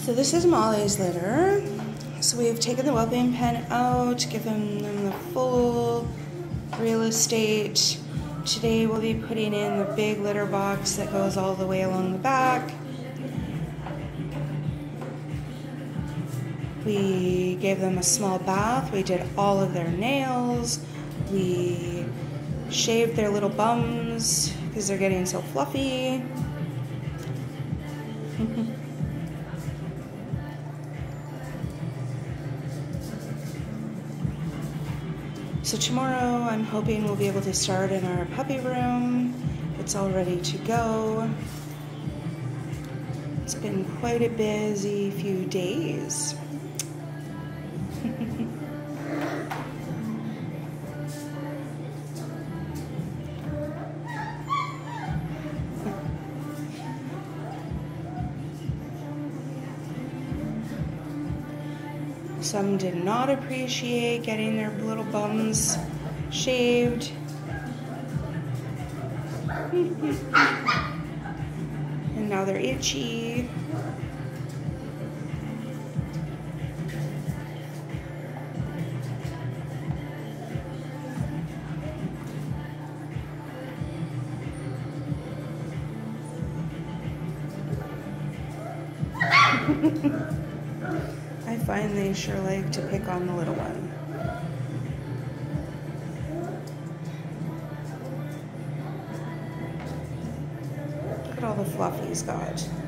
So this is Molly's litter. So we've taken the wellbeing pen out, given them the full real estate. Today we'll be putting in the big litter box that goes all the way along the back. We gave them a small bath. We did all of their nails. We shaved their little bums because they're getting so fluffy. So tomorrow I'm hoping we'll be able to start in our puppy room. It's all ready to go. It's been quite a busy few days. Some did not appreciate getting their little bums shaved. And now they're itchy. I find they sure like to pick on the little one. Look at all the fluff he's got.